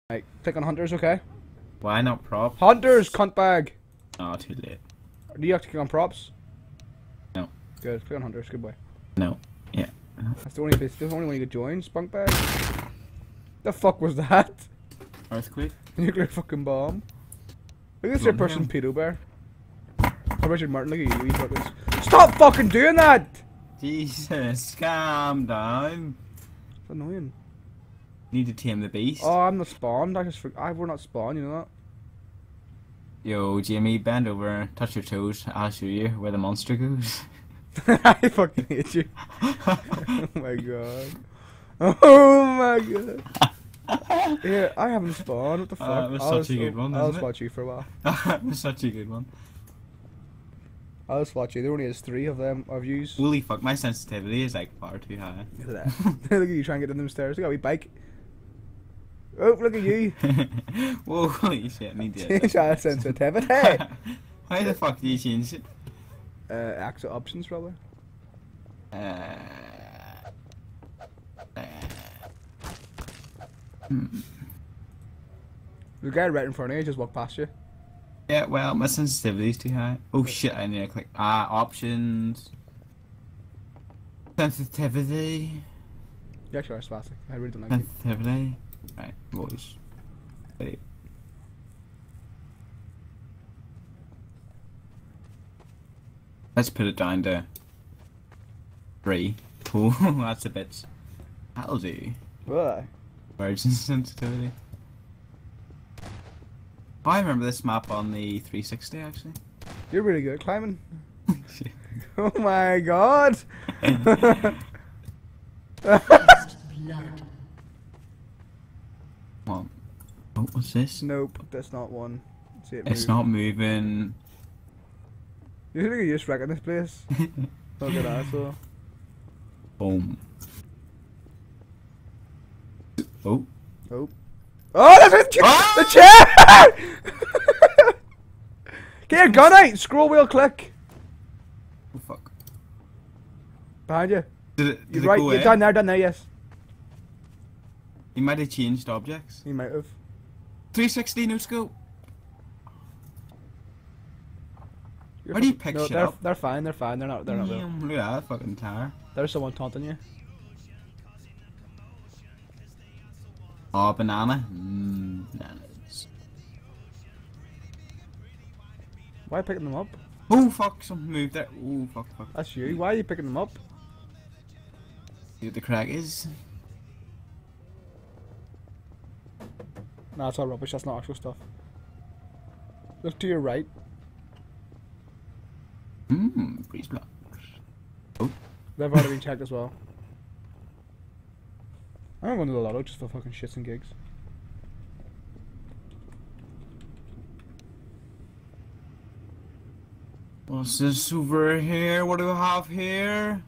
Right, click on hunters, okay? Why not prop? Hunters, cunt bag! Oh, too late. Do you have to click on props? No. Good, click on hunters, good boy. No. Yeah. That's the only one you could join, spunk bag. The fuck was that? Earthquake? Nuclear fucking bomb. Look at this third person pedo bear. Oh, Richard Martin, look at you fuckers. Stop fucking doing that! Jesus, calm down. It's annoying. Need to tame the beast. Oh, I'm not spawned. We're not spawned, you know that? Yo, Jamie, bend over, touch your toes. I'll show you where the monster goes. I fucking hate you. Oh my god. Oh my god. Yeah, I haven't spawned. What the fuck? That was such a good one, I'll wasn't just it? watch you for a while. That was such a good one. I'll just watch you. There only is 3 of them of yous. Holy fuck, my sensitivity is like far too high. Look at that. Look at you trying to get down them stairs. Look at me bike. Oh, look at you. Whoa, holy shit, me Change our sensitivity. How the fuck do you change it? Exit options, probably. The guy right in front of you just walked past you. Yeah, well, my sensitivity's too high. Oh shit, I need to click. Options. Sensitivity. You actually are spastic. I really don't like you. Sensitivity. Right, voice. Wait. Let's put it down to 3. Oh, that's a bit. That'll do. Why? Virgin sensitivity. Oh, I remember this map on the 360 actually. You're really good at climbing. Oh my god! What? Oh, what's this? Nope, that's not one. See it It's move. not moving. You think you're just wrecking this place? Look at that, so. Boom. Oh. Oh. Oh, that's it! The chair! Get your gun out! Scroll wheel click! Oh fuck. Behind you. Did You're it right, go you're away? down there, yes. You might have changed objects. You might have. 360 no scope. Why do you pick shit up? They're fine, they're fine, they're not real. Look at that fucking tire. There's someone taunting you. Oh, banana. Bananas. Why are you picking them up? Oh fuck, something moved there. Oh fuck. That's you, why are you picking them up? See what the crack is? Nah, it's all rubbish, that's not actual stuff. Look to your right. Freeze blocks. Oh. They've already been checked as well. I'm going to the Lotto just for fucking shits and gigs. What's this over here? What do I have here?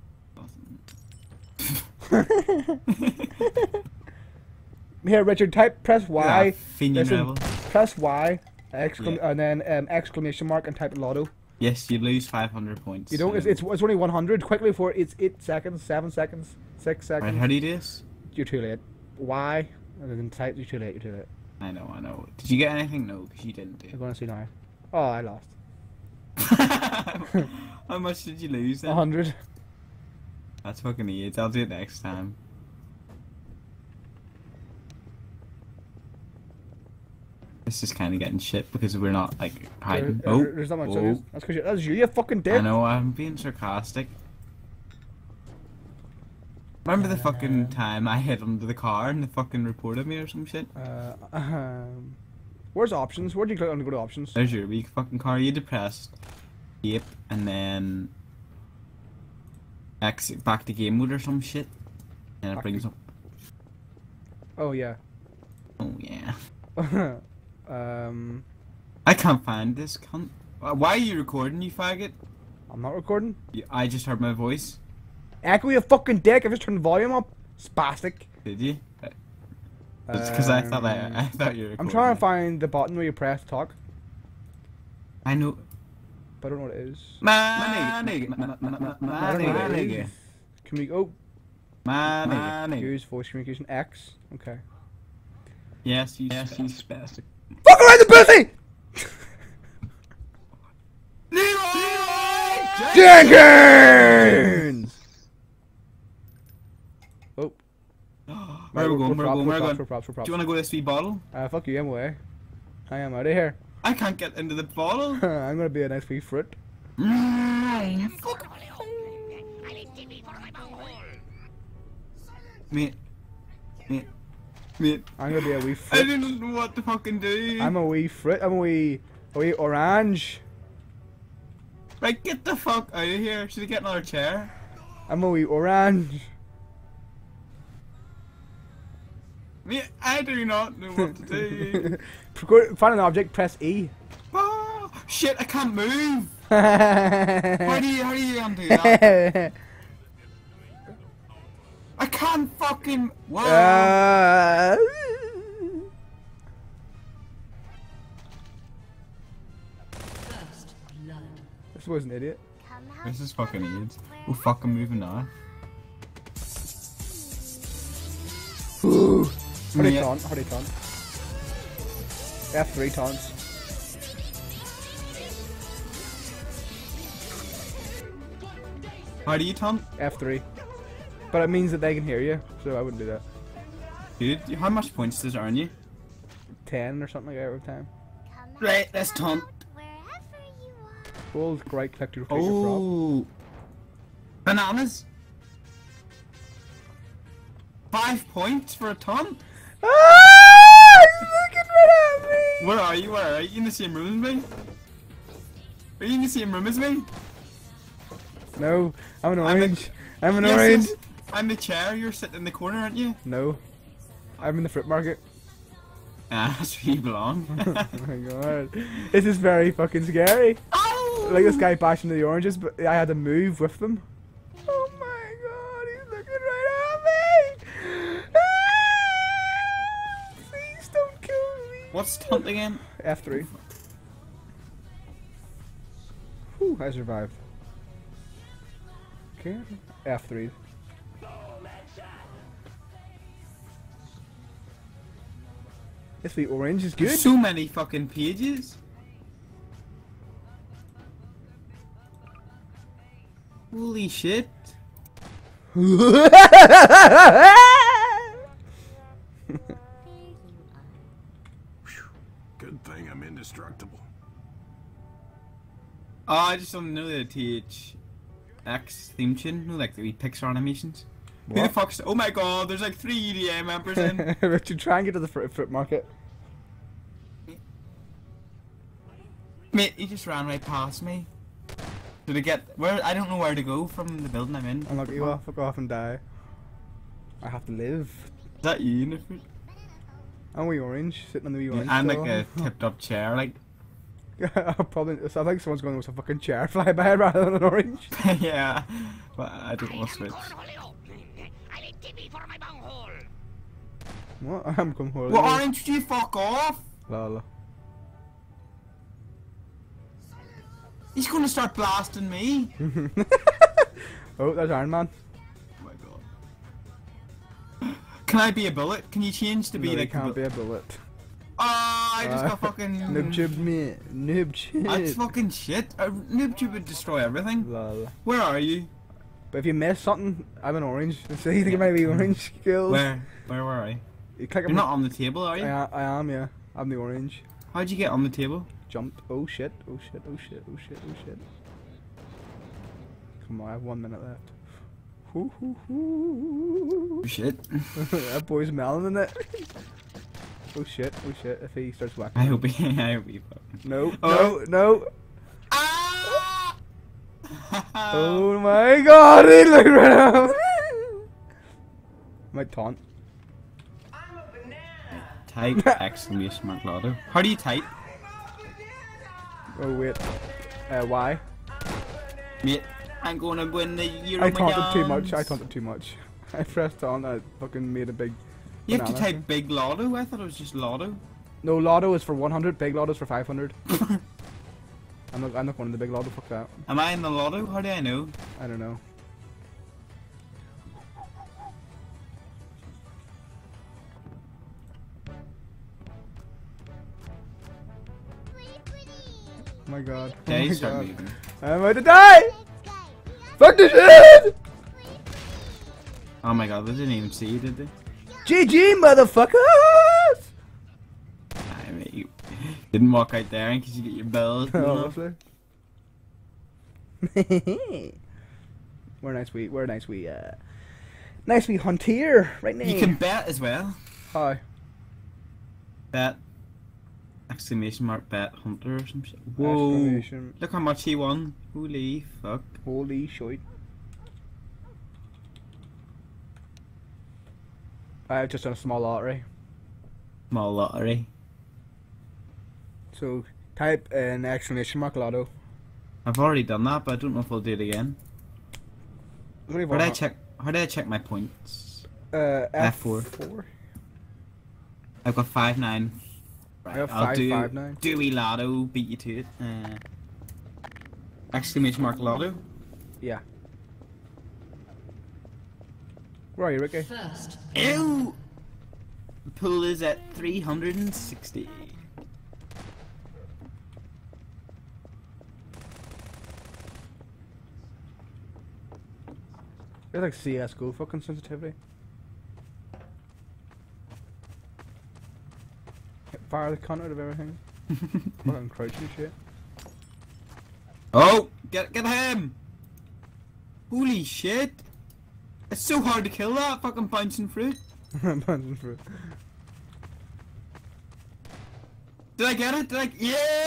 Here, Richard, press Y. Listen, Level. press Y, and then exclamation mark, and type Lotto. Yes, you lose 500 points. You don't. It's only 100. Quickly, for it's 8 seconds, 7 seconds, 6 seconds. Right, how do you do this? You're too late. Y, and then type. You're too late. You're too late. I know. Did you get anything? No, because you didn't do. I'm gonna see now. Oh, I lost. How much did you lose then? 100. That's fucking idiots. I'll do it next time. This is kind of getting shit because we're not like hiding. There's not much. Oh. That's because that's you fucking dick. I know, I'm being sarcastic. Remember the fucking time I hid under the car and they fucking reported me or some shit? Where's options? Where do you click on to go to options? There's your weak fucking car. You depressed. Yep, and then exit back to game mode or some shit. And it brings up. Oh yeah. Oh yeah. I can't find this cunt. Why are you recording, you faggot? I'm not recording. I just heard my voice. Echo, you fucking dick! I just turned the volume up. Spastic. Did you? It's because I thought I thought you were recording. I'm trying to find the button where you press talk, I know. but I don't know what it is. My I don't know what it is. Can we go? nigga. Use voice communication X. Okay. Yes, you spastic. Fuck around the pussy! Jenkins! Oh. Where are we going? Where are we going? Where are we We're going? props. Do you want to go to this wee bottle? Fuck you, I'm away. I am out of here. I can't get into the bottle. I'm gonna be a nice wee fruit. Fuck. Mate. I'm gonna be a wee I fruit. didn't know what to fucking do. I'm a wee fruit. I'm a wee orange. Right, get the fuck out of here. Should I get another chair? I'm a wee orange. Mate, I do not know what to do. Find an object, press E. Oh, shit, I can't move. How do you undo that? I can't fucking. Wow. This was an idiot. This is fucking idiots. Oh fuck, I'm moving now. How do you taunt? F3 taunts. How do you taunt? F3. But it means that they can hear you, so I wouldn't do that. Dude, how much points does it earn you? 10 or something like that every time. Right, let's taunt. Hold right click to replace your prop. Oh, bananas. 5 points for a taunt. Ah! He's looking right at me! Where are you? Are you in the same room as me? Are you in the same room as me? No, I'm an orange. I'm an Yes, orange. yes. I'm the chair. You're sitting in the corner, aren't you? No, I'm in the fruit market. Ah, that's where you belong. Oh my god, this is very fucking scary. Oh! Like this guy bashing into the oranges, but I had to move with them. Oh my god, he's looking right at me! Ah! Please don't kill me. What's taunt again? F3. Whew, I survived. Okay, F3. This the orange is good. There's so many fucking pages. Holy shit. Good thing I'm indestructible. Oh, I just don't know the THX theme tune. No, like the wee Pixar animations. Who the What? fuck's. Oh my god, there's like 3 EDA members in. Richard, try and get to the fruit market. Mate, you just ran right past me. Did I get. Where? I don't know where to go from the building I'm in. I'm like, you off, fuck off and die. I have to live. Is that you in the fruit? I'm wee orange, sitting on the wee orange. And like stall. a tipped up chair, like. Probably. So I think someone's going with a fucking chair fly by rather than an orange. Yeah, but I don't want to switch. What? I'm going hold Well, orange, do you fuck off? Lol. He's gonna start blasting me. Oh, there's Iron Man. Oh my god. Can I be a bullet? Can you change to be No, you like can't be a bullet. Oh, I just got fucking. Noob tube me. Noob tube. That's fucking shit. Noob tube would destroy everything. Lol. Where are you? But if you miss something, I'm an orange. So you think it might be orange skills? Where are I? You click You're not on the table, are you? I am, yeah. I'm the orange. How'd you get on the table? Jumped. Oh shit. Oh shit. Oh shit. Oh shit. Oh shit. Come on, I have 1 minute left. Hoo, hoo, hoo. Oh, shit. That boy's melon in it. Oh shit. Oh shit. If he starts whacking. I hope he fucking. No. Oh. No. No. Ah! Oh my god. He looked right out. Might taunt. Type exclamation mark Lotto. How do you type? Oh wait. Y. Mate, I'm gonna win the Euro. I taunted too much. I taunted too much. I pressed on. I fucking made a big. You have to banana. type big Lotto. I thought it was just Lotto. No, Lotto is for 100. Big Lotto is for 500. I'm not going to the big Lotto. Fuck that. Am I in the Lotto? How do I know? I don't know. Oh my god. Oh Okay, my start god. moving. I'm about to die! Fuck this shit! Oh my god, they didn't even see you, did they? GG, motherfuckers! I mean, you didn't walk out there in case you get your bills. Obviously. We're a nice wee hunter right now. You can bet as well. How? Bet. Exclamation mark bet hunter or some shit. Whoa. Exclamation. Look how much he won. Holy fuck. Holy shit. I've just done a small lottery. Small lottery. So type in exclamation mark Lotto. I've already done that, but I don't know if I'll do it again. How do I check my points? F4. F4. I've got 5-9. Right, I have I'll do 5-9. Dewey Lotto, beat you to it. Exclamation mark Lotto. Yeah. Where are you, Ricky? Ew! The pool is at 360. You're like CS:GO fucking sensitivity. Fire the cunt out of everything. Fucking crouching shit. Oh! Get him! Holy shit! It's so hard to kill that fucking bouncing fruit. Bouncing fruit. Did I get it? Did I?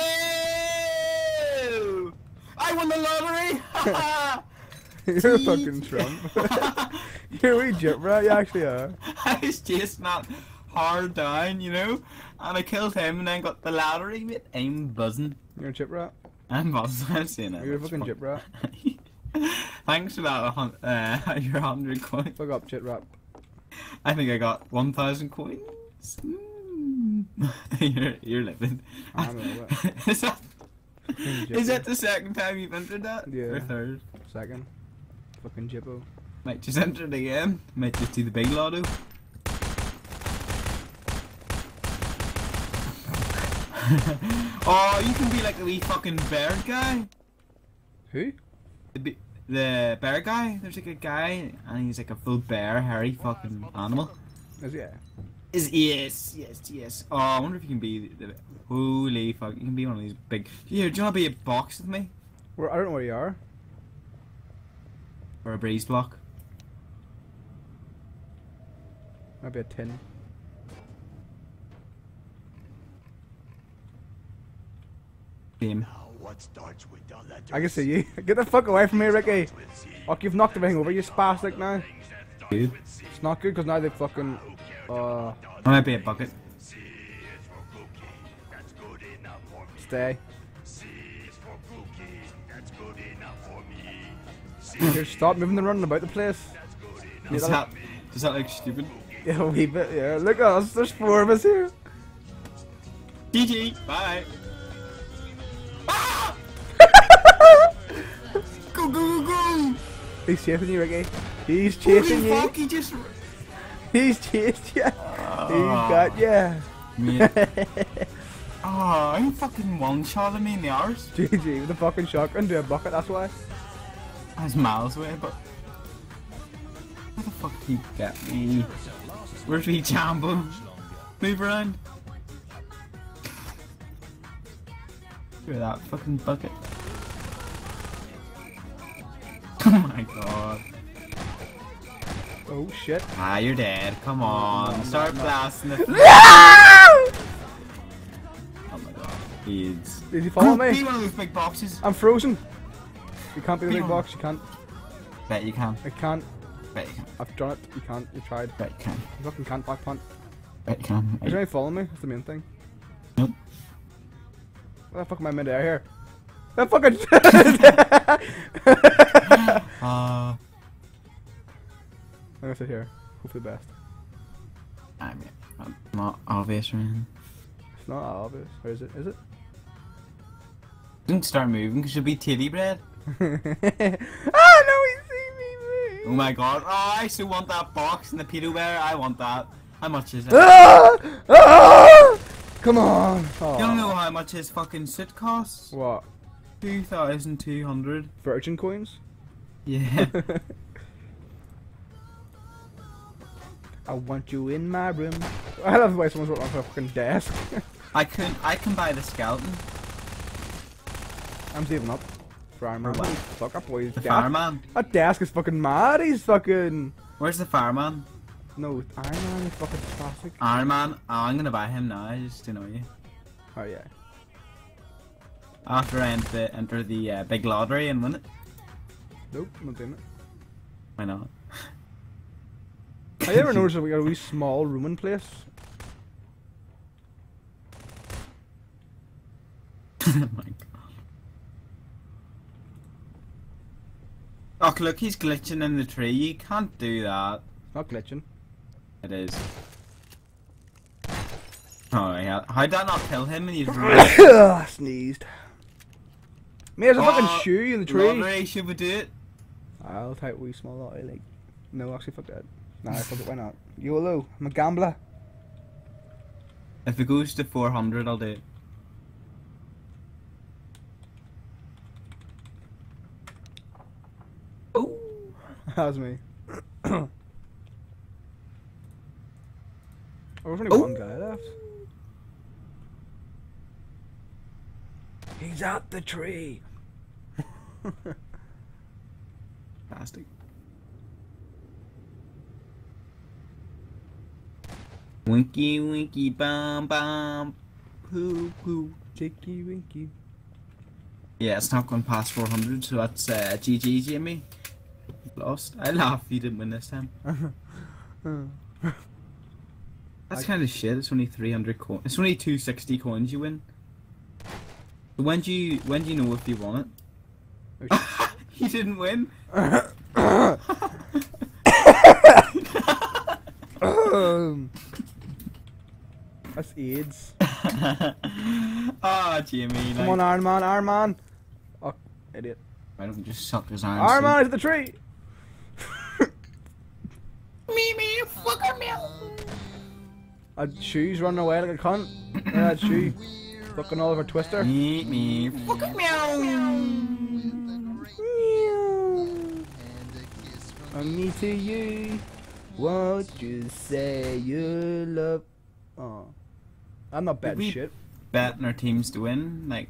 Yeah! I won the lottery! You're a fucking Trump. You're a wee jip rat, you actually are. I was chasing that hard down, you know, and I killed him and then got the lottery, mate. I'm buzzing. You're a jip rat. I'm buzzing. I'm saying it. You're a fucking jip rat. Thanks for that, your 100 coins. Fuck up, jip rat. I think I got 1,000 coins. You're living. I'm a little Is that the second time you've entered that? Yeah. Or third? Second. Fucking jippo. Might just enter it again. Might just do the big lotto. Oh, you can be like the wee fucking bear guy. Who? The bear guy. There's like a guy, and he's like a full bear, hairy fucking animal. Is he? Yes. Oh, I wonder if you can be the holy fuck. You can be one of these big. Here, do you want to be a box with me? Where? I don't know where you are. Or a breeze block? Might be a tin. Same. I can see you. Get the fuck away from me, Ricky. Oh, you've knocked everything over, you spastic now. Good. It's not good because now they fucking. I might be a bucket. Stay. Here, stop moving and running about the place. Does that look stupid? Yeah, a wee bit, yeah. Look at us, there's 4 of us here. GG, bye. Ah! Go! He's chasing you, Ricky. He's chasing you. Fuck, he just... He's chased you. He's got you. Oh, you fucking one-shotting me in the arse. GG with a fucking shotgun to a bucket, that's why. I was miles away, but... How the fuck did he get me? Where's me Jambo? Move around. Look at that fucking bucket. Oh my god. Oh shit. Ah, you're dead. Come on. Start blasting the... No! Oh my god. AIDS. Did you follow me? Be one of those big boxes. I'm frozen. You can't be the big box, you can't. Bet you can. I can't. Bet you can. I've done it, you can't, you tried. Bet you can. You fucking can't back punt. Bet you can. Is anyone following me? That's the main thing. Nope. What the fuck am I meant to air here? That fucking I'm gonna sit here. Hope for the best. I mean, I'm not obvious or anything. It's not obvious. Or is it? Is it? Don't start moving because you'll be titty bread. Ah, no, he see me move. Oh my god. Oh, I so want that box and the pedo bear. I want that. How much is it? Ah! Come on. Oh. You don't know how much his fucking suit costs? What? 2,200. Virgin coins? Yeah. I want you in my room. I love the way someone's working on a fucking desk. I can buy the skeleton. I'm saving up. Fireman. What? Fuck up, boys. The fireman. That desk is fucking mad. He's fucking. Where's the fireman? No, Iron Man is fucking classic. Iron Man. Oh, I'm gonna buy him now just to know you. Oh yeah. After I enter the big lottery and win it. Nope, not doing it. Why not? I ever noticed that we got a wee small Roman place? Oh my god. Oh look, he's glitching in the tree. You can't do that. Not glitching. It is. Oh yeah. How'd that not kill him? And he's Sneezed. Mate, there's a fucking shoe in the tree. Lottery, should we do it? I'll take wee small lottery, like. No, actually, fuck that. Nah, fuck it, why not? YOLO, I'm a gambler. If it goes to 400, I'll do it. Oh, that was me. Oh, there's only one guy left. He's at the tree. Fantastic. Winky winky bum bum poo poo. Chicky winky. Yeah, it's not going past 400, so that's GG, Jamie. Lost. I laugh you didn't win this time. That's kind of shit. It's only 300 coins. It's only 260 coins you win. When do you know if you won it? Oh, You didn't win. That's AIDS. Ah, Jamie. Come on, Iron Man, Iron Man. Oh, idiot. Why don't you just suck his arm? Iron Man is at the tree. Me, fucker me. A shoe's running away like a cunt. That shoe. Fucking all over Twister. Me, fucker meow. I'm me to you. Won't you say you love? Oh, I'm not bad shit. Betting our teams to win, like.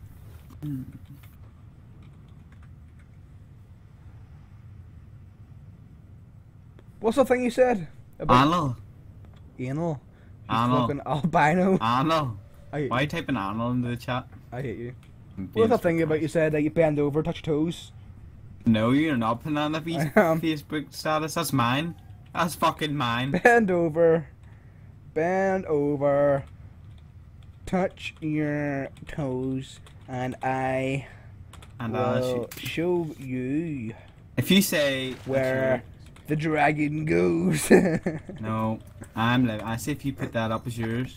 What's the thing you said? About Anal. anal. He's Anal. fucking albino. Anal. I hate Why are you. you typing anal into the chat? I hate you. What's the thing about you said that you bend over, touch your toes? No, you're not putting that on the I am. Facebook status. That's mine. That's fucking mine. Bend over. Bend over. Touch your toes, and I And will show you if you say where the dragon goes. no, I say if you put that up as yours.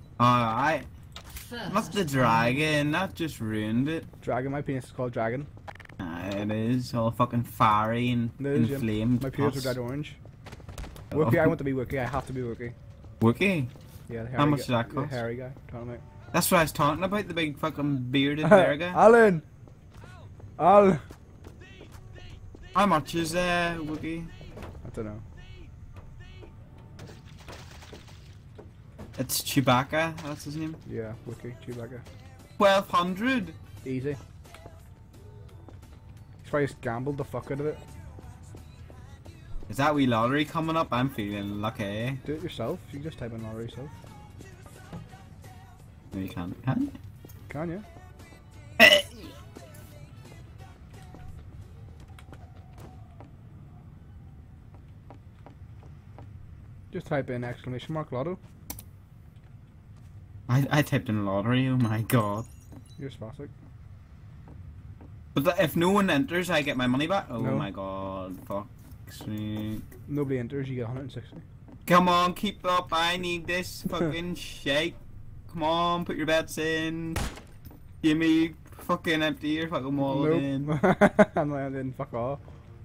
Not the dragon. That just ruined it. Dragon, my penis is called Dragon. It is all fucking fiery and It is, yeah. inflamed. My penis are dyed orange. Wookie, I want to be Wookie. I have to be Wookie. Wookie? Yeah, the hairy How much guy, does that the cost? hairy guy. Tell me. That's what I was talking about. The big fucking bearded bear guy. Alan. Al. How much is Wookie? I don't know. It's Chewbacca. That's his name. Yeah, Wookie, Chewbacca. 1,200. Easy. He's probably just gambled the fuck out of it. Is that wee lottery coming up? I'm feeling lucky. Do it yourself. You can just type in lottery yourself. No, you can't. Can you? Can you? Just type in exclamation mark Lotto. I typed in lottery. Oh my god. You're spastic. But if no one enters, I get my money back. Oh No. my god. Fuck's sake. Nobody enters, you get 160. Come on, keep up. I need this fucking shake. Come on, put your bets in. Give me fucking empty your fucking wallet in. Nope. I'm not in. Fuck off.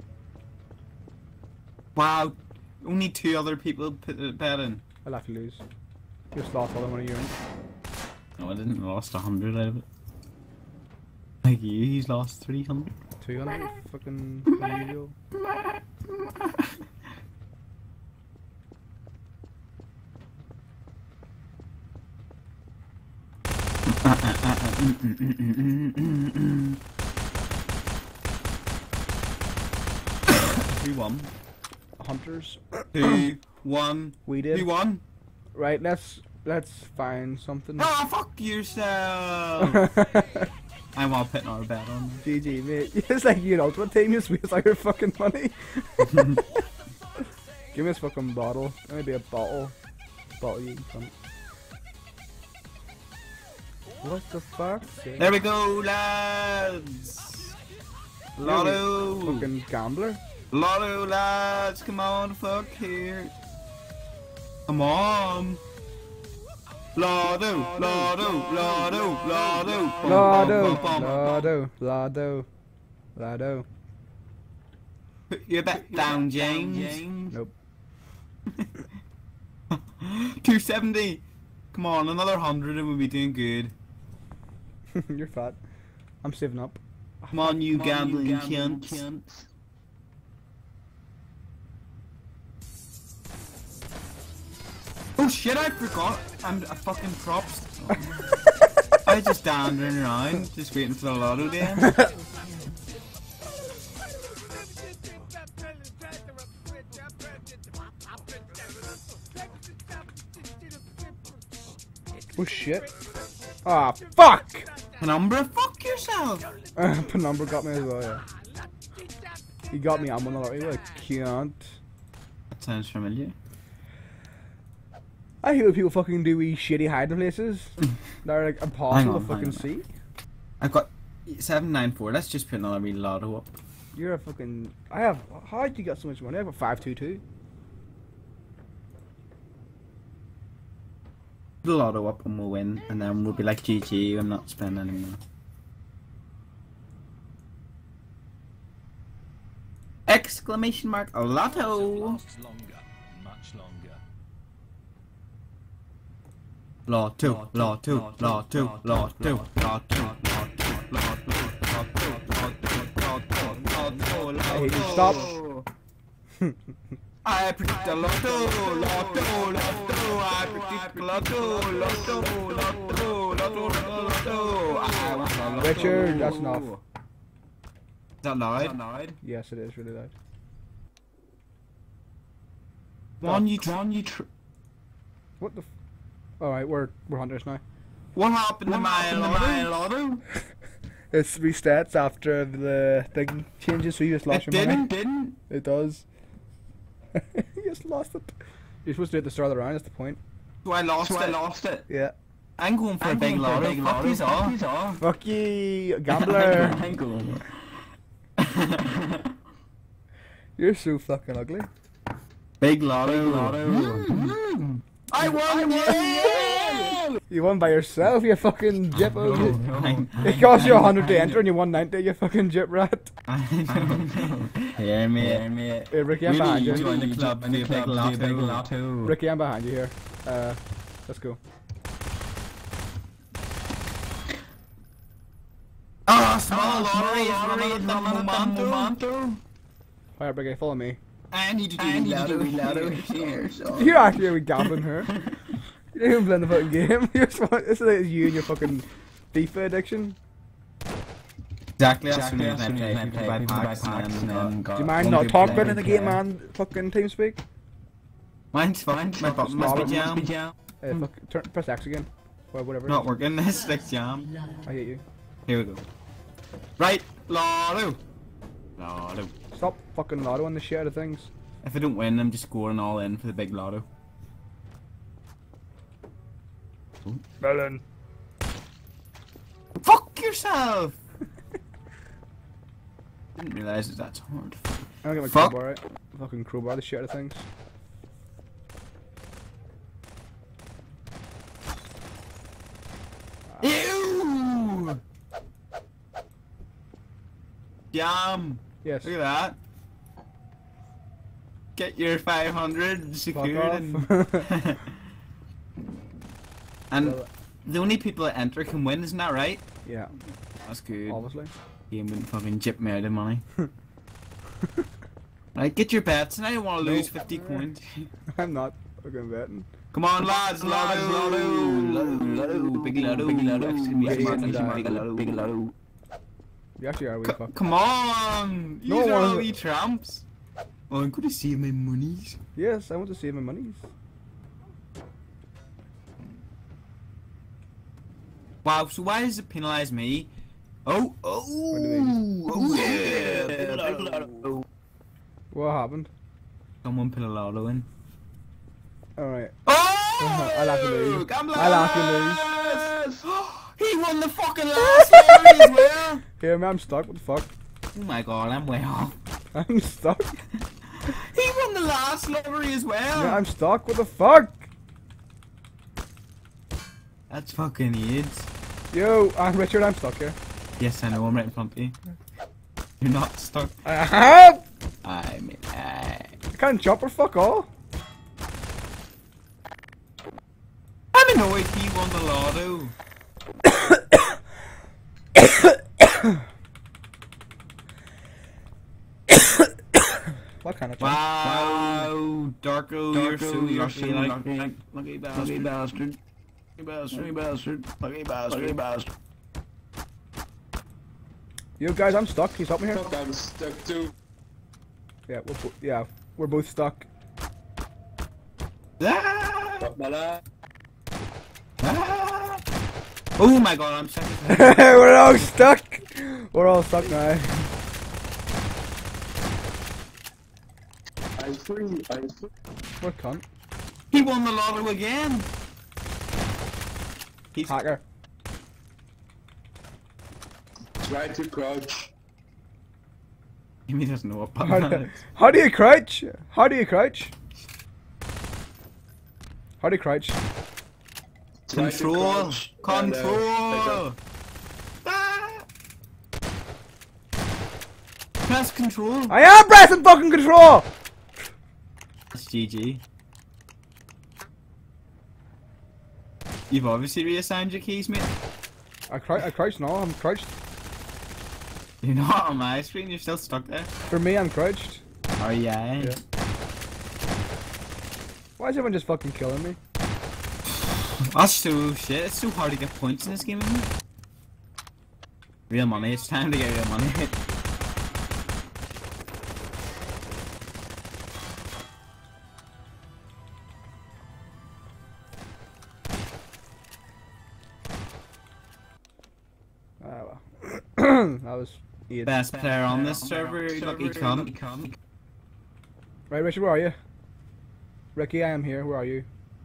Wow. Only 2 other people put the bet in. I'll have to lose. Just lost all the money you earned. No, I didn't. I lost 100 out of it. Like you, he's lost 300. 200 fucking unusual. Who won? Hunters. Who won? We did. Who won? Right, let's find something. Oh, fuck yourself! I'm all putting our bet on. GG, mate. It's like you know ultimate team, you waste all your fucking money. Give me this fucking bottle. Maybe a bottle. Bottle you can. What the fuck? There we go, lads! Lotto! Fucking gambler. Lotto, lads! Come on, fuck here! Come on! Lotto! Lotto! Lotto! Lotto! Lotto. Lotto. Put your bet down, James. Nope. 270! Come on, another 100 and we'll be doing good. You're fat. I'm saving up. Come on, you gambling cunt. Oh shit, I forgot. I'm a fucking props. I just dandering around, just waiting for the lotto to end. Oh shit. Ah, fuck! Penumbra, fuck yourself! Penumbra got me as well, yeah. He got me, I'm on the lottery, like, cunt. That sounds familiar. I hate when people fucking do wee shitty hiding places. They're like impossible to fucking see. I've got 794, let's just put another wee lotto up. You're a fucking... How'd you get so much money? I got 522. Put the lotto up and we'll win, and then we'll be like GG, I'm not spending anymore. Exclamation mark, a lotto! Lotto, lotto, lotto, lotto, lotto, Stop. I predict a lotto, lotto, lotto, I predict lotto, lotto, lotto, lotto, lotto, I want a lotto. Richard, that's enough. Is that loud? Yes, it is really loud. What the f... Alright, we're hunters now. What happened to my lotto? It's restats after the thing changes, so you just lost your money. Didn't? It does. You just lost it. You're supposed to do it at the start of the round, that's the point. So I lost it? Yeah. I'm going for a big lotto. Fuck you off. Fuck you, gambler. I'm going. You're so fucking ugly. Big lotto. I won! Yeah! You won by yourself, you fucking jippo. It cost you 100 to enter and you won 90, you fucking jip rat. Hear me. Hey, Ricky, I'm behind you. Join the club and do a big lotto. Ricky, I'm behind you here. Let's go. Small lottery is the momento. Alright, Ricky, follow me. I need to do lotto here, so. You're actually a gambling her. You didn't even play the fucking game. This is like you and your fucking FIFA addiction. Exactly, that's when I play packs and do you mind not talking about in the game, man? Fucking TeamSpeak? Mine's fine, my button must be jam. Hey, press X again. Or whatever. Not working, this like jam. I hate you. Here we go. Right, lotto. Lotto. Stop fucking lotto on the shit out of things. If I don't win, I'm just scoring all in for the big lotto. Melon. Fuck yourself! Didn't realise that's hard. I'm gonna get my crowbar out. Fucking crowbar the shit out of things. Ew! Jam! Yes. Look at that. Get your 500 secured and... And the only people that enter can win, isn't that right? Yeah. That's good. Obviously. Game wouldn't fucking chip me out of money. Right, get your bets, and I don't want to lose 50 coins. I'm not fucking betting. Come on, lads, Lotto, big Lotto, big Lotto. You actually are a wee fuck. Come on, you are all wee tramps. Oh, I'm gonna save my monies. Yes, I want to save my monies. Wow, so why does it penalise me? Oh, yeah. What happened? Someone put a Lotto in. Alright. Oh! I like to lose. I like to lose. He won the fucking last lottery as well! Here, man, I'm stuck. What the fuck? Oh my god, I'm way off. I'm stuck. He won the last lottery as well! Yeah, I'm stuck. What the fuck? That's fucking AIDS. Yo, Richard, I'm stuck here. Yes, I know, I'm right in front of you. You're not stuck. I have! I mean, I can't jump or fuck all. I'm annoyed he won the Lotto. What kind of wow, Darko, you're so lucky, lucky bastard. Lucky bastard. Yo, guys, I'm stuck. Can you help me here? Fuck, I'm stuck too. Yeah, we're both stuck. Ah! Fuck my life. Ah! Oh my god, I'm stuck. We're all stuck. We're all stuck now. I'm free. I'm free. What cunt? He won the Lotto again. He's Hacker. Try to crouch. He doesn't know what button that is. How do you crouch? How do you crouch? How do you crouch? Try to Control! crouch. Control! Ah! Press control! I am pressing fucking control! That's GG. You've obviously reassigned your keys, mate. I crouched now, I'm crouched. You're not on my screen, you're still stuck there. For me, I'm crouched. Oh yeah. Yeah. Why is everyone just fucking killing me? That's so shit, it's so hard to get points in this game, isn't it? Real money, it's time to get real money. That was Ian. Best player on this server, lucky cunt. Right, Richard, where are you? Ricky, I am here. Where are you?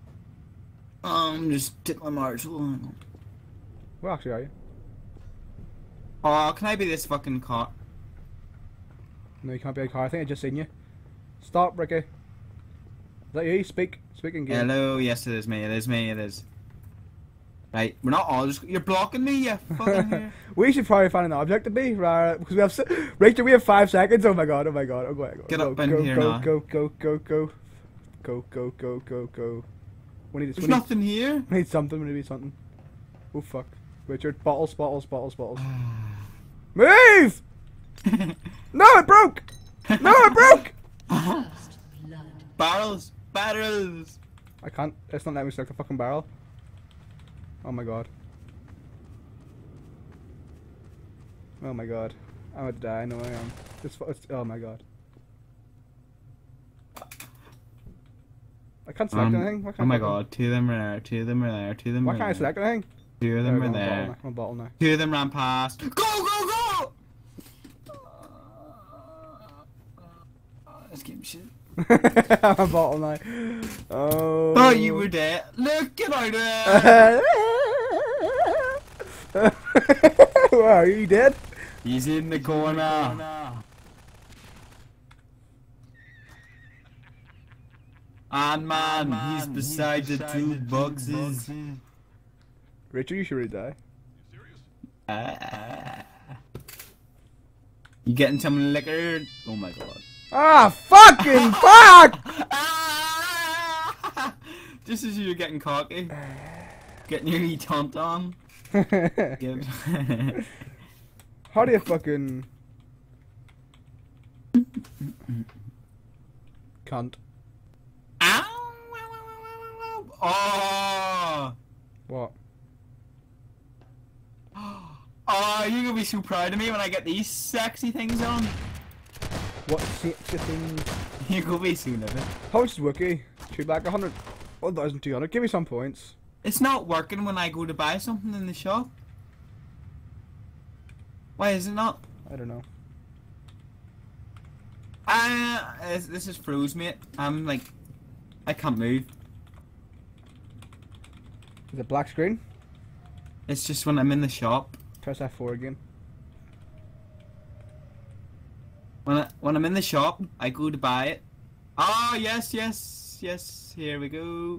Just dip my marshal. Where actually are you? Oh, can I be this fucking car? No, you can't be a car. I think I just seen you. Stop, Ricky. Is that you? Speak. Speak in game. Hello, yes it is me, it is me, it is. Right, we're not all just. You're blocking me, you fucking here. We should probably find an object to be, right? Because we have. Richard, we have 5 seconds. Oh my god, oh my god. Oh, go ahead. Get up go, in go, here go, now. go, go, go, go. Go, go, go, go, go. We need, There's nothing here. we need something, we need something. Oh fuck. Richard, bottles, bottles, bottles, bottles. Move! No, it broke! No, it broke! Barrels! Barrels! I can't. It's not letting me select the fucking barrel. Oh my god. Oh my god. I'm about to die. I know I am. It's oh my god. I can't select anything. Why can't Oh my I god, 2 of them are there, 2 of them are there, 2 of them Why are can't I there. select anything? 2 of them There are we go, there. I'm a bottle now. 2 of them ran past. Go, go, go! This game shit. I'm a bottle now. Oh. Oh, you were dead. Look, get out of there! Where are you? You dead? He's in the corner. And man, he's beside the 2 boxes. Richard, you should really die. You getting some liquor? Oh my god. Ah, fucking fuck! Just as you're getting cocky. Getting your wee taunt on. Good. How do you fucking... Cunt. Ow! Oh! What? Oh, you're gonna be so proud of me when I get these sexy things on. What sexy thing? You're gonna be soon of it. How much is Wookie? 2 black, 100. 1,200. Give me some points. It's not working when I go to buy something in the shop. Why is it not? I don't know. This is froze, mate. I'm like, I can't move. Is it black screen? It's just when I'm in the shop. Press F4 again. When I'm in the shop, I go to buy it. Oh yes. Here we go.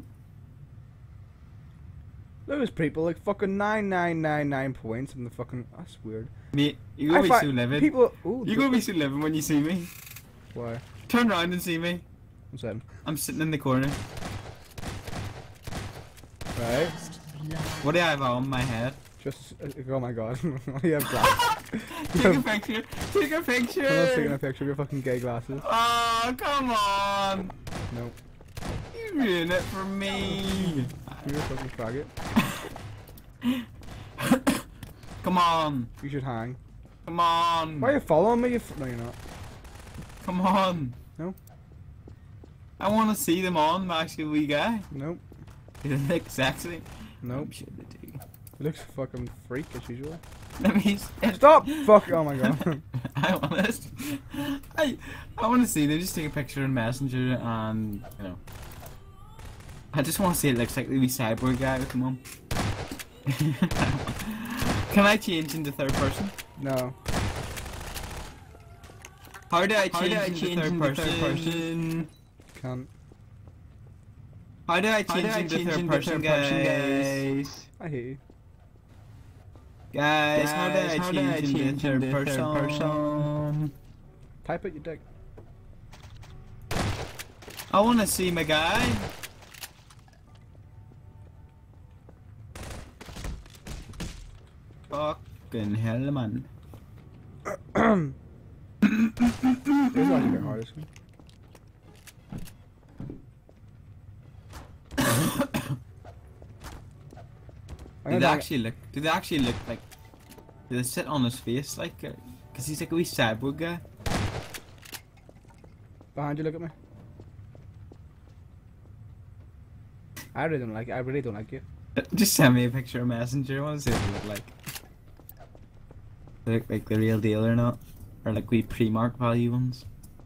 Those people like fucking 9999 points in the fucking. That's weird. Mate, you're gonna be so livid. People. Ooh, You're gonna be so livid when you see me. Why? Turn around and see me. What's that? I'm sitting in the corner. Right. What do I have on my head? Just. Oh my god. You have glasses. Take a picture. Take a picture. I'm not taking a picture of your fucking gay glasses. Oh, come on. Nope. You ruined it for me. You're a fucking faggot. Come on. You should hang. Come on. Why are you following me? No, you're not. Come on. No. I want to see them on, actually, wee guy. Nope. Do they look sexy? Nope. I'm sure they do. It looks fucking freak as usual. Let me Stop! Fuck! Oh my god. I want to see them. Just take a picture in Messenger and, you know. I just want to see it looks like the wee cyborg guy with them on. Can I change into third person? No. How do I change into third person? Can't. How do I change into third person, guys? I hate you. Guys, how do I change into third person? Type it, you dick. I want to see my guy. Fucking hell, man. This is actually a bit hard, isn't it? Do they actually look? Do they actually look like? Do they sit on his face like? Cause he's like a wee cyborg guy. Behind you, look at me. I really don't like you. Just send me a picture of Messenger. I want to see what they look like. They look like the real deal or not, or like wee pre-mark value ones.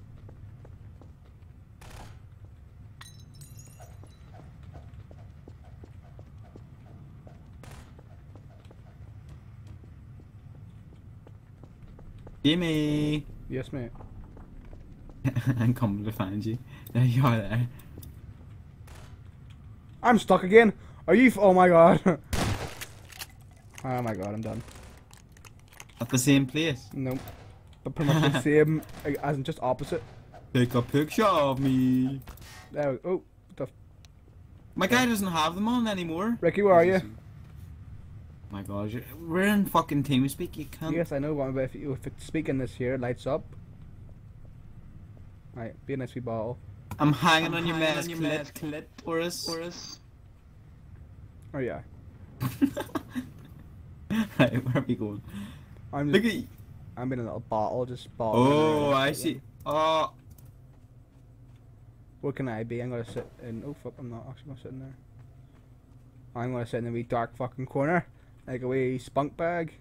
Jimmy! Yes, mate. I'm coming to find you. There you are there. I'm stuck again. Are you? Oh my god. Oh my god, I'm done. At the same place. Nope. But pretty much the same, as in just opposite. Take a picture of me. There we go. Oh, the My guy doesn't have them on anymore. Ricky, where are you? My god, we're in fucking TeamSpeak, you can't. Yes, I know, but if it's speaking this here, it lights up. Right, be a nice wee bottle. I'm hanging on your mess clit, Taurus. Oh yeah. Right, where are we going? I'm Look just, at you. I'm in a little bottle, just bottle. Oh, I see. Oh, Where can I be? I'm gonna sit in. Oh fuck, I'm not actually gonna sit in there. I'm gonna sit in a wee dark fucking corner, like a wee spunk bag.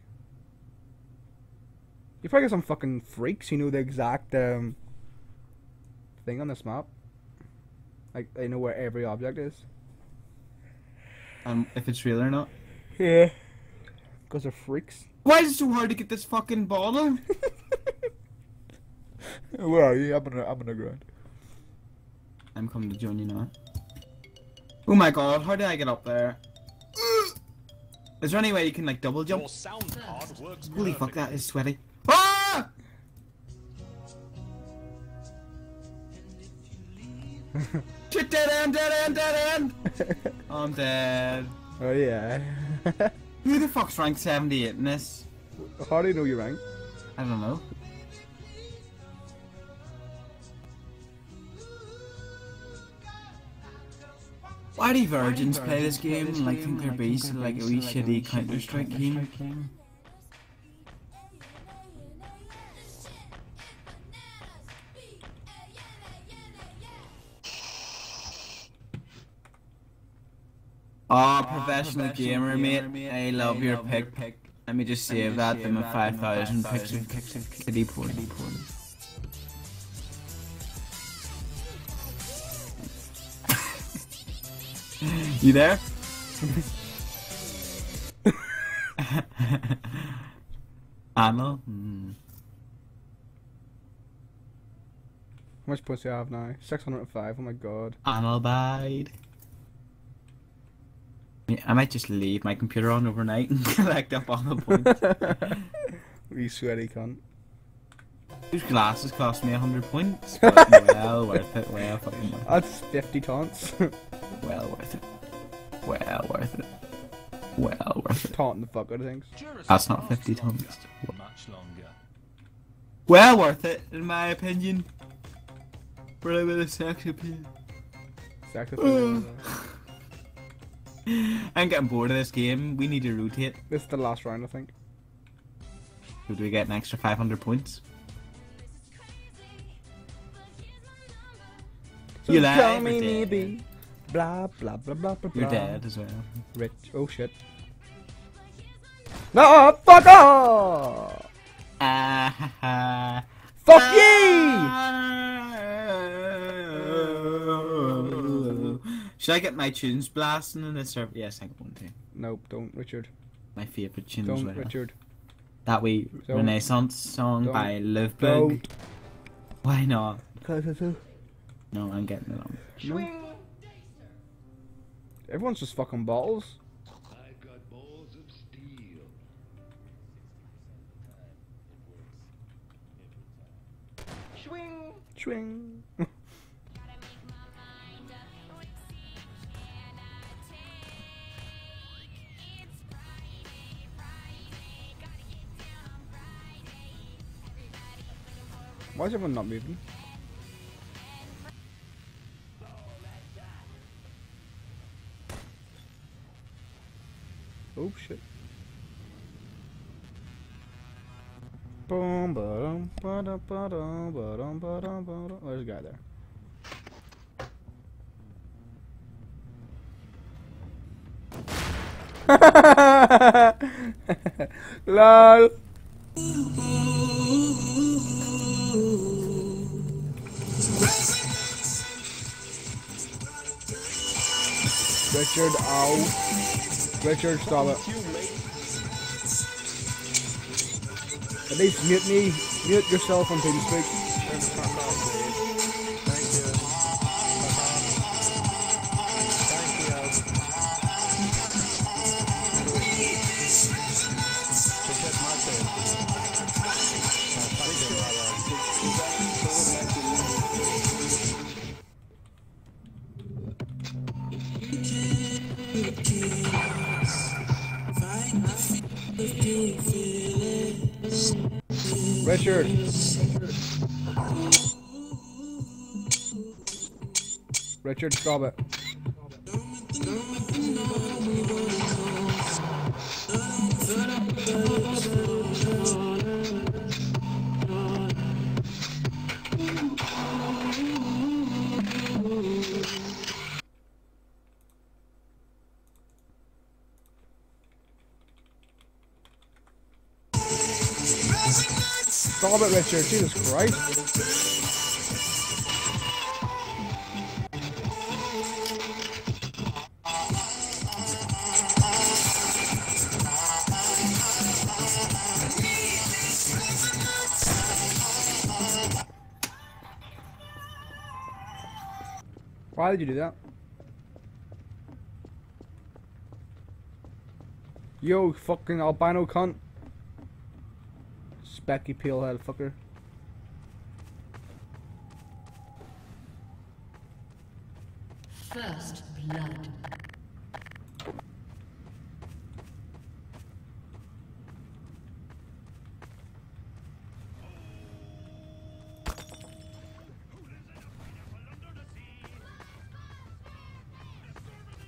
You probably got some fucking freaks. You know the exact thing on this map. Like they know where every object is. if it's real or not. Yeah. Because they're freaks. Why is it so hard to get this fucking bottle? Where are you? I'm on the ground. I'm coming to join you now. Oh my god, how did I get up there? Is there any way you can like double jump? Your sound card works Holy fuck, perfectly. that is sweaty. Ah! Shit, dead end! I'm dead. Oh yeah. Who the fuck's rank 78 in this? How do you know your rank? I don't know. Why do virgins play this game and like think they're beasts like a wee shitty Counter-Strike game? Oh, professional gamer, mate. I love your pick. Let me just save that to my 5,000 pics of kitty porn. You there? Anal? How much pussy I have now? 605, oh my god. Anal bide. Yeah, I might just leave my computer on overnight and collect up all the points. You sweaty cunt. Those glasses cost me 100 points, but well worth it, well fucking worth it. That's 50 taunts. Well worth it. Well worth it. Well worth it. Taunting the fuck out of things. That's not 50 tons. Well worth it, in my opinion. For a bit of sex appeal. Sacrifice. I'm getting bored of this game. We need to rotate. This is the last round, I think. So do we get an extra 500 points? So You live call or me dead? maybe. Blah blah blah blah blah. You're blah. dead as well. Rich. Oh shit. No, fuck off! Ah ha ha. Fuck ye! Should I get my tunes blasting in this server? Yes, I want to. Nope, don't, Richard. My favourite tunes. Don't, right now. Richard. That wee Don't. Renaissance song Don't. by Live Big. Don't. Why not? No. No, I'm getting it on. Everyone's just fucking bottles. I've got balls of steel. Swing. Why is everyone not moving? Oh shit. Boom, ba-dum, ba-dum, ba-dum, ba-dum, ba-dum, ba-dum. Oh, there's a guy there. LOL. Richard, ow. Richard, stop it. At least mute me. Mute yourself on TeamSpeak. Richard. Richard, stop it. Stop it, Richard. Jesus Christ. Why did you do that? Yo, fucking albino cunt. Specky peelhead fucker. First blood.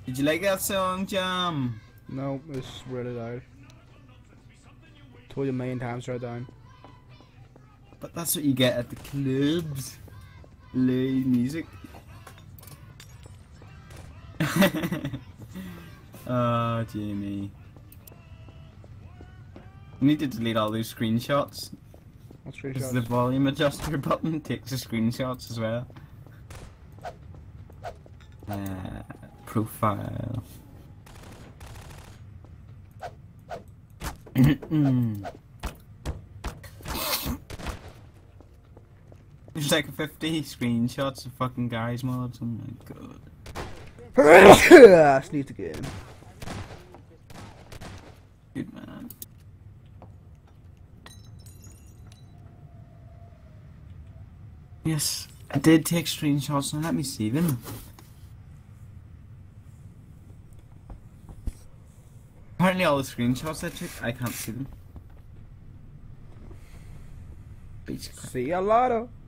Did you like that song, Jam? No, it's really loud. Told you a million times, right down. But that's what you get at the clubs. Loud music. Oh, Jamie. You need to delete all those screenshots. What Because the screenshots? volume adjuster button takes the screenshots as well. Profile. There's like 50 screenshots of fucking Garry's mods. Oh my god. I sneezed again. Good man. Yes, I did take screenshots. Now let me see them. Apparently all the screenshots I took, I can't see them. Basically. See ya, Lotto.